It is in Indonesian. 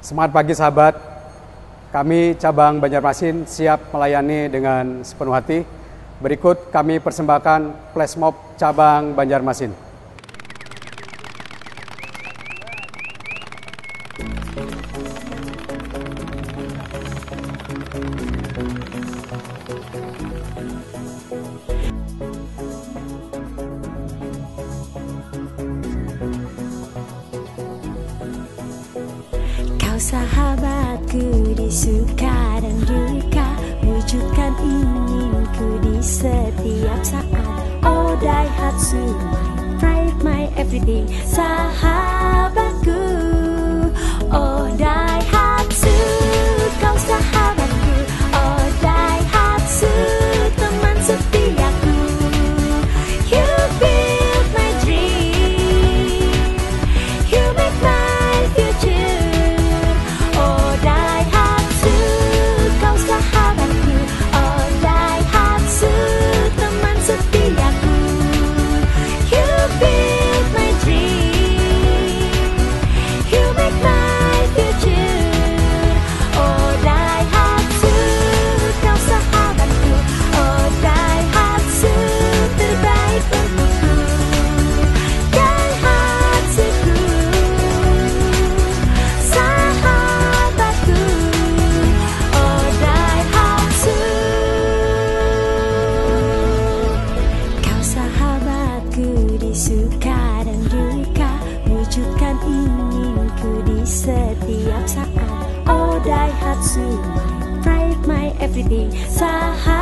Semangat pagi sahabat, kami cabang Banjarmasin siap melayani dengan sepenuh hati. Berikut kami persembahkan flash mob cabang Banjarmasin. Kau sahabatku di suka dan duka, wujudkan inginku di setiap saat. Oh Daihatsu, my pride, my everything, sahabatku. Oh Daihatsu, kau sahabatku. Oh Daihatsu, teman setiaku. You build my dream, you make my future. Oh Daihatsu, kau sahabatku. Oh Daihatsu, teman setiaku. You build my dream, you make my future. Oh Daihatsu, kau sahabatku. Oh Daihatsu, terbaik untukku. Daihatsuku, sahabatku. Oh Daihatsu, kau sahabatku di suka dan duka, wujudkan inginku di setiap saat. Oh Daihatsu, my pride, my everything, sahabatku.